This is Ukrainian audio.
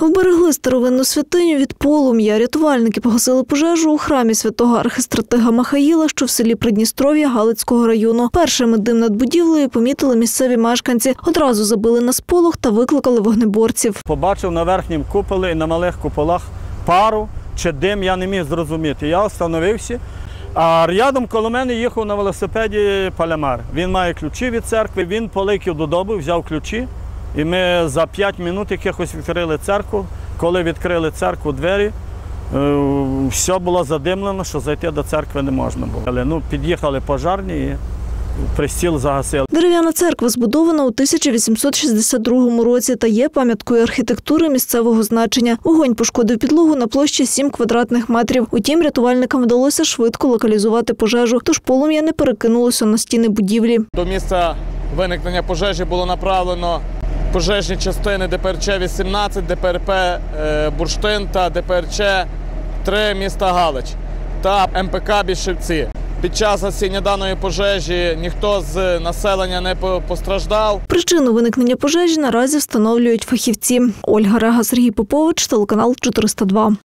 Вберегли старовинну святиню від полум'я. Рятувальники погасили пожежу у храмі святого архистратига Михаїла, що в селі Придністров'я Галицького району. Першими дим над будівлею помітили місцеві мешканці. Одразу забили на сполох та викликали вогнеборців. Побачив на верхньому куполі і на малих куполах пару чи дим, я не міг зрозуміти. Я остановився, а рядом коло мене їхав на велосипеді Палямар. Він має ключі від церкви, він полетів додому, взяв ключі. І ми за 5 минут якихось відкрили церкву. Коли відкрили церкву двері, все було задимлено, що зайти до церкви не можна було. Але під'їхали пожарні і пристіл загасили. Дерев'яна церква збудована у 1862 році та є пам'яткою архітектури місцевого значення. Вогонь пошкодив підлогу на площі 7 квадратних метрів. Утім, рятувальникам вдалося швидко локалізувати пожежу, тож полум'я не перекинулося на стіни будівлі. До місця виникнення пожежі було направлено пожежні частини ДПРЧ-18, ДПРП «Бурштин» та ДПРЧ-3 міста Галич та МПК «Більшівці». Під час гасіння даної пожежі ніхто з населення не постраждав. Причину виникнення пожежі наразі встановлюють фахівці. Ольга Рега, Сергій Попович, телеканал 402.